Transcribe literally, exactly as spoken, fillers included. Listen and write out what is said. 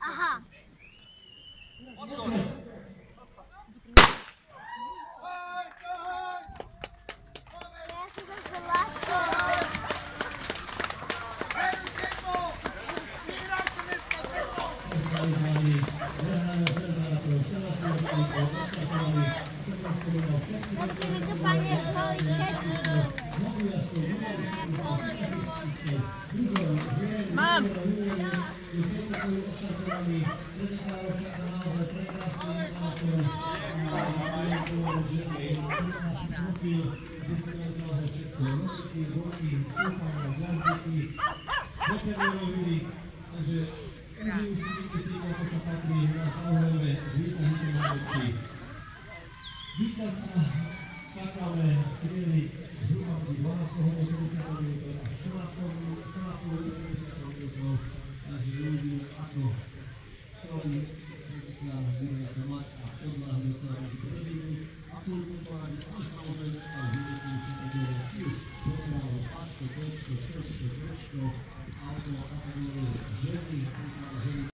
Aha. Mam! Víťaz a čakáme cieľi zhruba dvanásteho osemdesiateho minútov a štrnásteho osemdesiateho minútov, takže ľudí ako ktorý tentokrát bude mať a odláhnuť sa medzi prvými absolútne poradí, ale samozrejme aj výrobky kategórie Q, pokiaľ Pačko, Kočko, Čočko, Krečko, auto kategórie ženy,